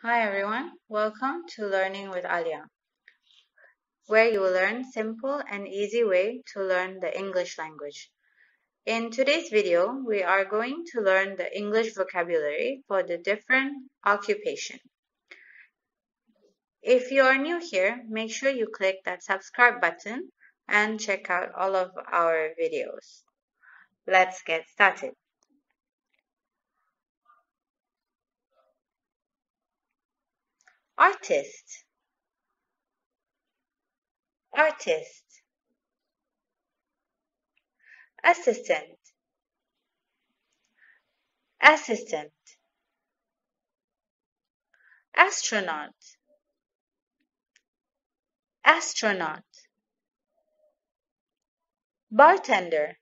Hi everyone, welcome to Learning with Alia, where you will learn simple and easy way to learn the English language. In today's video, we are going to learn the English vocabulary for the different occupation. If you are new here, make sure you click that subscribe button and check out all of our videos. Let's get started. Artist, artist. Assistant, assistant. Astronaut, astronaut. Bartender,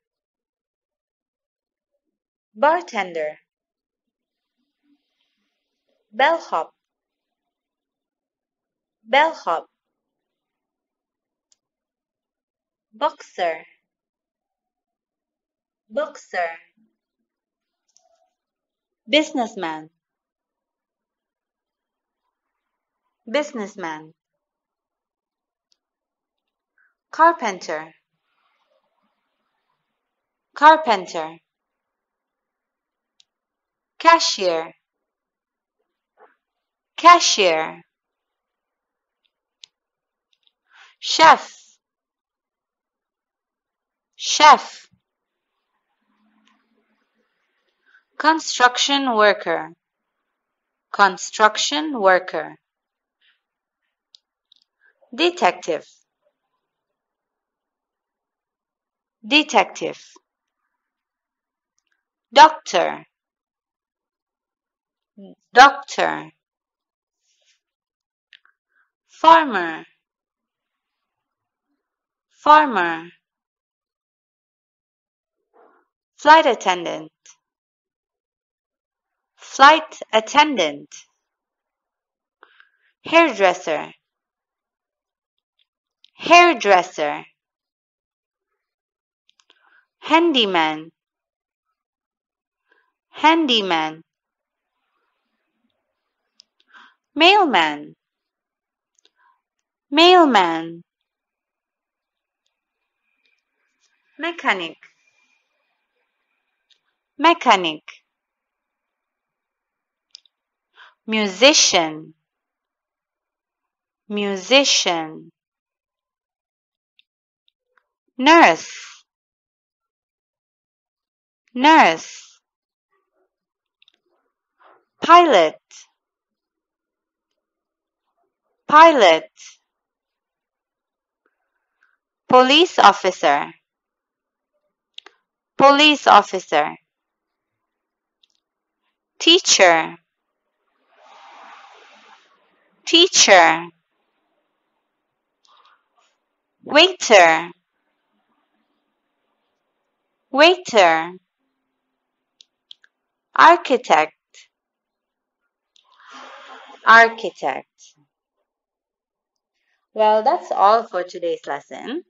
bartender. Bellhop, bellhop. Boxer, boxer. Businessman, businessman. Carpenter, carpenter. Cashier, cashier. Chef, chef. Construction worker, construction worker. Detective, detective. Doctor, doctor. Farmer, farmer. Flight attendant, flight attendant. Hairdresser, hairdresser. Handyman, handyman. Mailman, mailman. Mechanic, mechanic. Musician, musician. Nurse, nurse. Pilot, pilot. Police officer, police officer. Teacher, teacher. Waiter, waiter. Architect, architect. Well, that's all for today's lesson.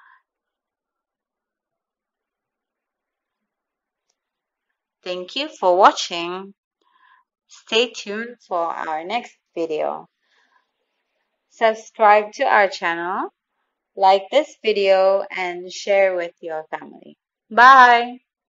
Thank you for watching. Stay tuned for our next video. Subscribe to our channel, like this video, and share with your family. Bye!